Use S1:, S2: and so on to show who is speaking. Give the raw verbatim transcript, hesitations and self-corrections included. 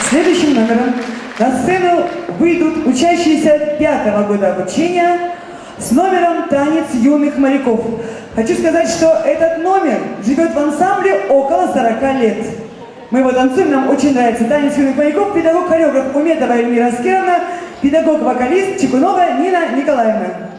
S1: Следующим номером на сцену выйдут учащиеся пятого года обучения с номером «Танец юных моряков». Хочу сказать, что этот номер живет в ансамбле около сорока лет. Мы его танцуем, нам очень нравится. «Танец юных моряков», педагог-хореограф Умедова Эльмира Аскеровна, педагог-вокалист Чекунова Нина Николаевна.